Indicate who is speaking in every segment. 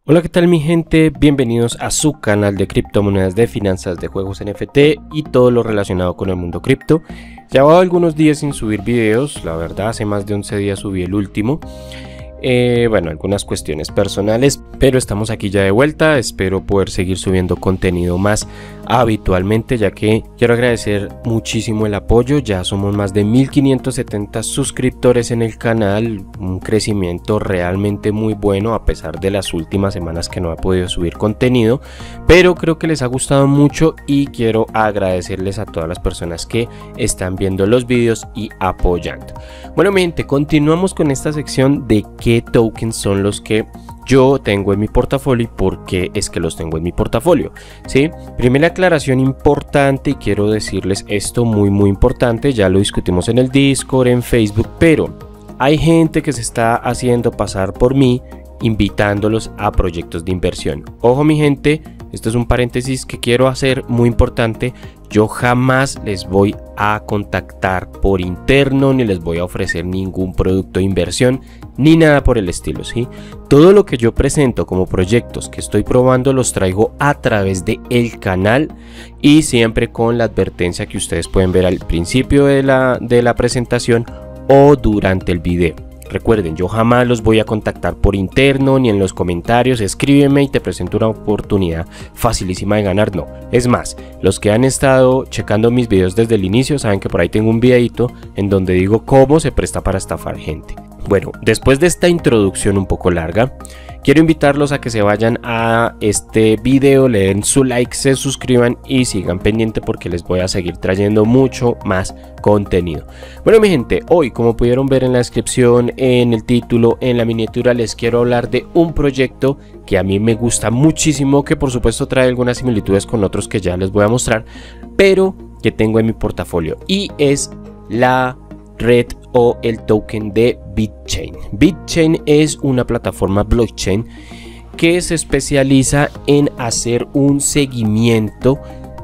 Speaker 1: Hola, ¿qué tal mi gente? Bienvenidos a su canal de criptomonedas, de finanzas, de juegos NFT y todo lo relacionado con el mundo cripto. Llevaba algunos días sin subir videos, la verdad hace más de 11 días subí el último. Bueno, algunas cuestiones personales, pero estamos aquí ya de vuelta. Espero poder seguir subiendo contenido más habitualmente, ya que quiero agradecer muchísimo el apoyo. Ya somos más de 1570 suscriptores en el canal, un crecimiento realmente muy bueno a pesar de las últimas semanas que no he podido subir contenido, pero creo que les ha gustado mucho y quiero agradecerles a todas las personas que están viendo los vídeos y apoyando. Bueno mi gente, continuamos con esta sección de qué tokens son los que yo tengo en mi portafolio y por qué es que los tengo en mi portafolio, ¿sí? Primera aclaración importante, y quiero decirles esto muy importante, ya lo discutimos en el Discord, en Facebook, pero hay gente que se está haciendo pasar por mí invitándolos a proyectos de inversión. Ojo mi gente, esto es un paréntesis que quiero hacer muy importante. Yo jamás les voy a contactar por interno, ni les voy a ofrecer ningún producto de inversión, ni nada por el estilo, ¿sí? Todo lo que yo presento como proyectos que estoy probando los traigo a través de el canal y siempre con la advertencia que ustedes pueden ver al principio de la presentación o durante el video. Recuerden, yo jamás los voy a contactar por interno ni en los comentarios, escríbeme y te presento una oportunidad facilísima de ganar. No, es más, los que han estado checando mis videos desde el inicio saben que por ahí tengo un videito en donde digo cómo se presta para estafar gente. Bueno, después de esta introducción un poco larga, quiero invitarlos a que se vayan a este video, le den su like, se suscriban y sigan pendiente porque les voy a seguir trayendo mucho más contenido. Bueno mi gente, hoy como pudieron ver en la descripción, en el título, en la miniatura, les quiero hablar de un proyecto que a mí me gusta muchísimo, que por supuesto trae algunas similitudes con otros que ya les voy a mostrar, pero que tengo en mi portafolio, y es la red o el token de BitChain. BitChain es una plataforma blockchain que se especializa en hacer un seguimiento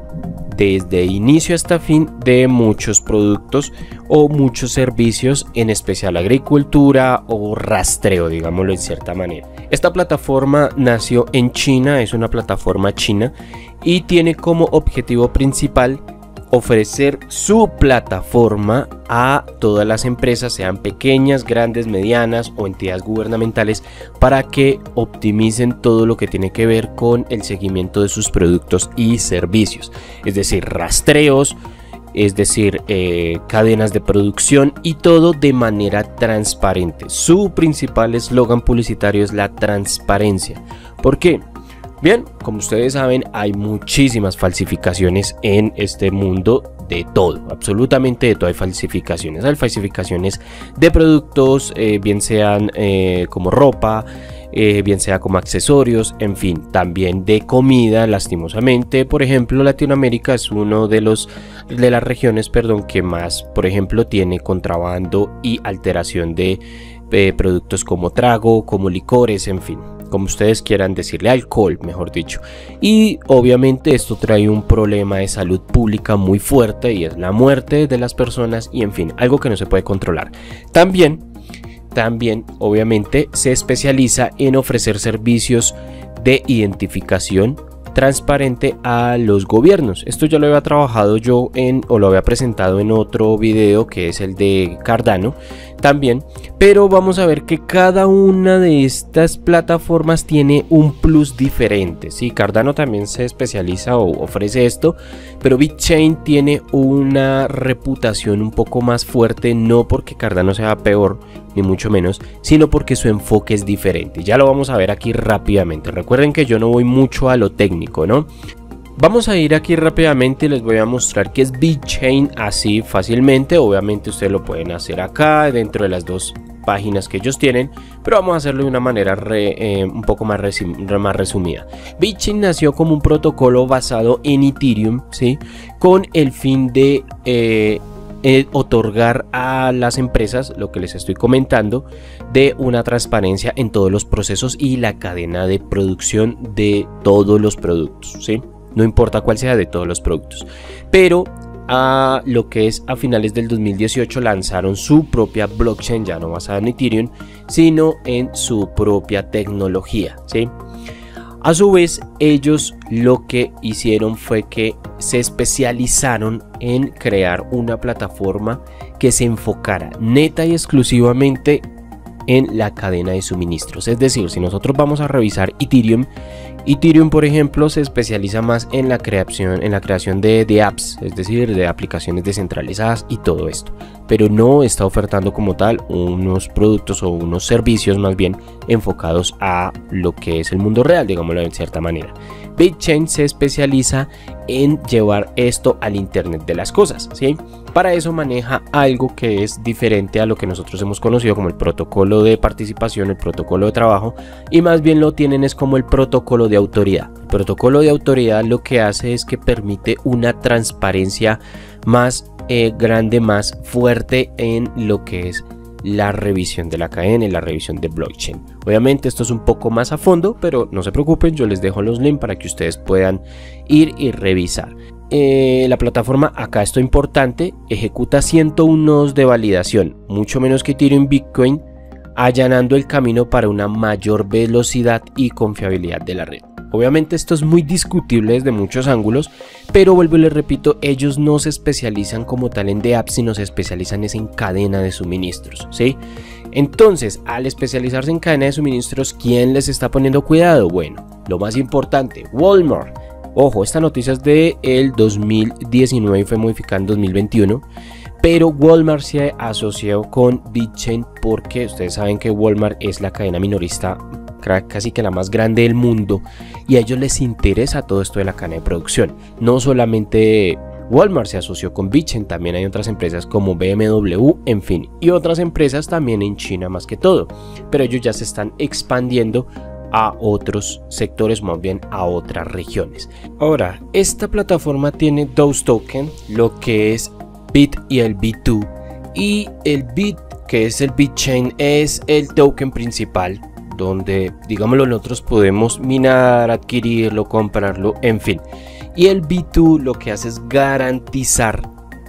Speaker 1: desde inicio hasta fin de muchos productos o muchos servicios, en especial agricultura o rastreo, digámoslo en cierta manera. Esta plataforma nació en China, es una plataforma china y tiene como objetivo principal ofrecer su plataforma a todas las empresas, sean pequeñas, grandes, medianas o entidades gubernamentales, para que optimicen todo lo que tiene que ver con el seguimiento de sus productos y servicios, es decir, rastreos, es decir, cadenas de producción, y todo de manera transparente. Su principal eslogan publicitario es la transparencia. ¿Por qué? Bien, como ustedes saben, hay muchísimas falsificaciones en este mundo, de todo, absolutamente de todo hay falsificaciones. Hay falsificaciones de productos, bien sean como ropa, bien sea como accesorios, en fin, también de comida, lastimosamente. Por ejemplo, Latinoamérica es uno de las regiones, que más, por ejemplo, tiene contrabando y alteración de productos como trago, como licores, en fin, como ustedes quieran decirle, alcohol mejor dicho. Y obviamente esto trae un problema de salud pública muy fuerte, y es la muerte de las personas, y en fin, algo que no se puede controlar. También obviamente se especializa en ofrecer servicios de identificación transparente a los gobiernos. Esto ya lo había trabajado yo o lo había presentado en otro video, que es el de Cardano también, pero vamos a ver que cada una de estas plataformas tiene un plus diferente. Sí, Cardano también se especializa o ofrece esto, pero BitChain tiene una reputación un poco más fuerte, no porque Cardano sea peor ni mucho menos, sino porque su enfoque es diferente. Ya lo vamos a ver aquí rápidamente. Recuerden que yo no voy mucho a lo técnico, ¿no? Vamos a ir aquí rápidamente y les voy a mostrar qué es BitChain así fácilmente. Obviamente ustedes lo pueden hacer acá dentro de las dos páginas que ellos tienen, pero vamos a hacerlo de una manera un poco más resumida. BitChain nació como un protocolo basado en Ethereum, ¿sí? Con el fin de otorgar a las empresas, lo que les estoy comentando, de una transparencia en todos los procesos y la cadena de producción de todos los productos, ¿sí? No importa cuál sea, de todos los productos. Pero a lo que es a finales del 2018 lanzaron su propia blockchain, ya no basada en Ethereum, sino en su propia tecnología, ¿sí? A su vez, ellos lo que hicieron fue que se especializaron en crear una plataforma que se enfocara neta y exclusivamente en la cadena de suministros. Es decir, si nosotros vamos a revisar Ethereum, por ejemplo, se especializa más en la creación de apps, es decir, de aplicaciones descentralizadas y todo esto, pero no está ofertando como tal unos productos o unos servicios más bien enfocados a lo que es el mundo real, digámoslo de cierta manera. BitChain se especializa en llevar esto al Internet de las cosas, ¿sí? Para eso maneja algo que es diferente a lo que nosotros hemos conocido como el protocolo de participación, el protocolo de trabajo, y más bien lo tienen es como el protocolo de autoridad. El protocolo de autoridad lo que hace es que permite una transparencia más grande, más fuerte en lo que es la revisión de la cadena y la revisión de blockchain. Obviamente esto es un poco más a fondo, pero no se preocupen, yo les dejo los links para que ustedes puedan ir y revisar. La plataforma, acá esto importante, ejecuta 101 nodos de validación, mucho menos que Ethereum, Bitcoin, allanando el camino para una mayor velocidad y confiabilidad de la red. Obviamente esto es muy discutible desde muchos ángulos, pero vuelvo y les repito, ellos no se especializan como tal en apps, sino se especializan en cadena de suministros, ¿sí? Entonces, al especializarse en cadena de suministros, ¿quién les está poniendo cuidado? Bueno, lo más importante, Walmart. Ojo, esta noticia es de el 2019 y fue modificada en 2021. Pero Walmart se asoció con BitChain porque ustedes saben que Walmart es la cadena minorista casi que la más grande del mundo y a ellos les interesa todo esto de la cadena de producción. No solamente Walmart se asoció con BitChain, también hay otras empresas como BMW, en fin, y otras empresas también en China más que todo, pero ellos ya se están expandiendo a otros sectores, más bien a otras regiones. Ahora, esta plataforma tiene dos tokens, lo que es BIT y el BIT2, y el BIT, que es el BitChain, es el token principal donde, digámoslo, nosotros podemos minar, adquirirlo, comprarlo, en fin. Y el BIT2 lo que hace es garantizar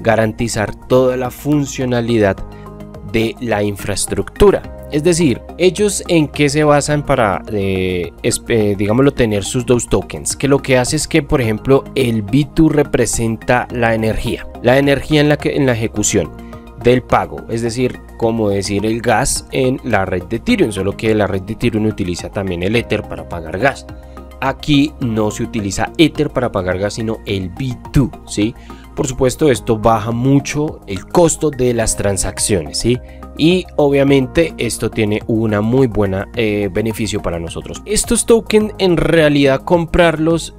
Speaker 1: toda la funcionalidad de la infraestructura. Es decir, ellos en qué se basan para, digámoslo, tener sus dos tokens, que lo que hace es que, por ejemplo, el BIT2 representa la energía en la ejecución del pago, es decir, como decir el gas en la red de Ethereum, solo que la red de Ethereum utiliza también el Ether para pagar gas. Aquí no se utiliza Ether para pagar gas, sino el BIT2, ¿sí? Por supuesto, esto baja mucho el costo de las transacciones, ¿sí? Y obviamente esto tiene una muy buena beneficio para nosotros. Estos tokens en realidad comprarlos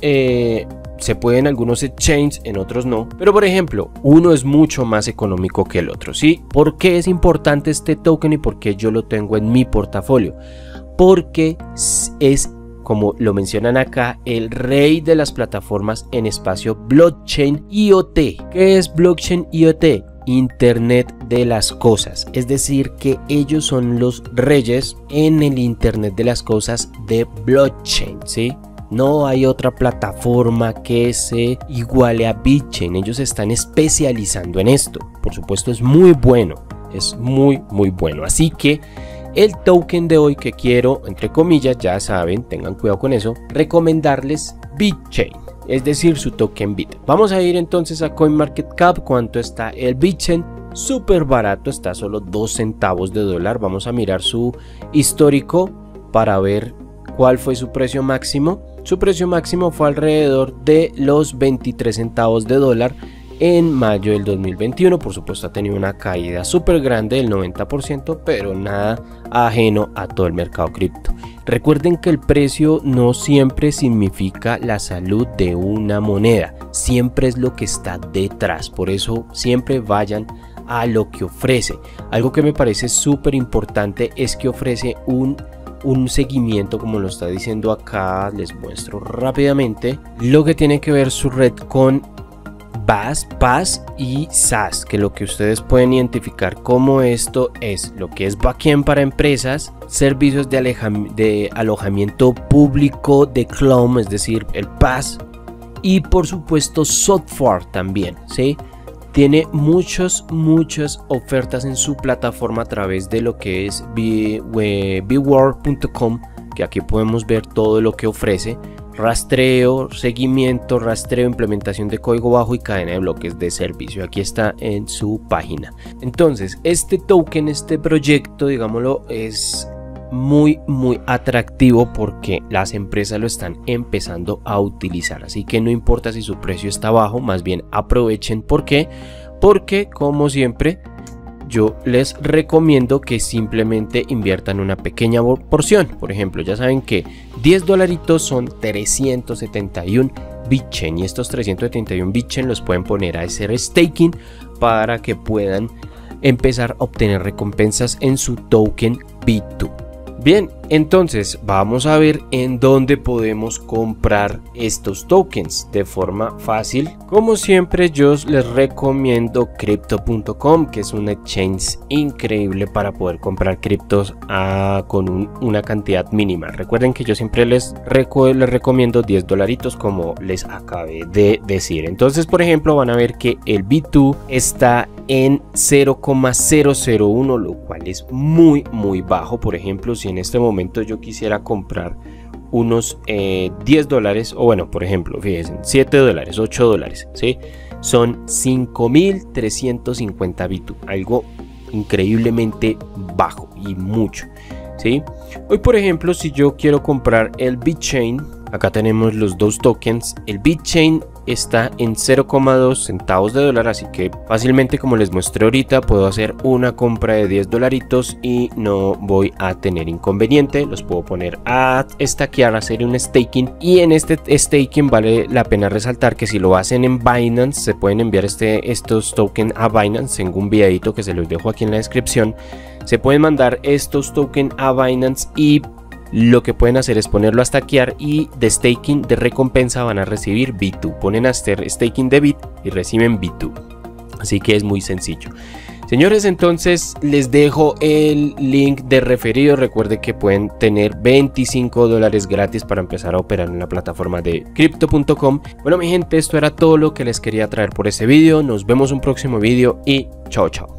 Speaker 1: se pueden en algunos exchanges, en otros no. Pero por ejemplo, uno es mucho más económico que el otro, ¿sí? ¿Por qué es importante este token y por qué yo lo tengo en mi portafolio? Porque es, como lo mencionan acá, el rey de las plataformas en espacio blockchain IoT. ¿Qué es blockchain IoT? Internet de las cosas, es decir, que ellos son los reyes en el Internet de las cosas de blockchain, ¿sí? No hay otra plataforma que se iguale a BitChain, ellos están especializando en esto. Por supuesto, es muy bueno, es muy bueno. Así que el token de hoy que quiero, entre comillas, ya saben, tengan cuidado con eso, recomendarles BitChain, es decir, su token BIT. Vamos a ir entonces a CoinMarketCap. ¿Cuánto está el BitChain? Súper barato, está solo 2 centavos de dólar. Vamos a mirar su histórico para ver cuál fue su precio máximo. Su precio máximo fue alrededor de los 23 centavos de dólar en mayo del 2021. Por supuesto, ha tenido una caída súper grande del 90%, pero nada ajeno a todo el mercado cripto. Recuerden que el precio no siempre significa la salud de una moneda, siempre es lo que está detrás. Por eso siempre vayan a lo que ofrece. Algo que me parece súper importante es que ofrece un seguimiento, como lo está diciendo acá. Les muestro rápidamente lo que tiene que ver su red con PaaS y SaaS, que lo que ustedes pueden identificar como esto es lo que es backend para empresas, servicios de alojamiento público de cloud, es decir, el PaaS, y por supuesto software también, ¿sí? Tiene muchas ofertas en su plataforma a través de lo que es bworld.com, que aquí podemos ver todo lo que ofrece: rastreo, seguimiento, rastreo, implementación de código bajo y cadena de bloques de servicio. Aquí está en su página. Entonces este token, este proyecto, digámoslo, es muy atractivo porque las empresas lo están empezando a utilizar, así que no importa si su precio está bajo, más bien aprovechen. ¿Por qué? Porque como siempre yo les recomiendo que simplemente inviertan una pequeña porción. Por ejemplo, ya saben que $10 son 371 Bitchain, y estos 371 Bitchain los pueden poner a hacer staking para que puedan empezar a obtener recompensas en su token B2. Bien, entonces vamos a ver en dónde podemos comprar estos tokens de forma fácil. Como siempre, yo les recomiendo Crypto.com, que es un exchange increíble para poder comprar criptos con una cantidad mínima. Recuerden que yo siempre les recomiendo $10, como les acabé de decir. Entonces, por ejemplo, van a ver que el B2 está en 0,001, lo cual es muy bajo. Por ejemplo, si en este momento yo quisiera comprar unos $10, o bueno, por ejemplo, fíjense, $7, $8, ¿sí? Son 5.350 B2, algo increíblemente bajo y mucho, ¿sí? Hoy, por ejemplo, si yo quiero comprar el Bitchain, acá tenemos los dos tokens. El Bitchain está en 0,2 centavos de dólar, así que fácilmente, como les mostré ahorita, puedo hacer una compra de $10 y no voy a tener inconveniente. Los puedo poner a stackear, a hacer un staking, y en este staking vale la pena resaltar que si lo hacen en Binance, se pueden enviar estos tokens a Binance. Tengo un videito que se los dejo aquí en la descripción. Se pueden mandar estos tokens a Binance y lo que pueden hacer es ponerlo a stackear, y de staking, de recompensa, van a recibir B2. Ponen a hacer staking de BIT y reciben B2. Así que es muy sencillo. Señores, entonces les dejo el link de referido. Recuerden que pueden tener $25 gratis para empezar a operar en la plataforma de Crypto.com. Bueno, mi gente, esto era todo lo que les quería traer por ese video. Nos vemos en un próximo video y chao.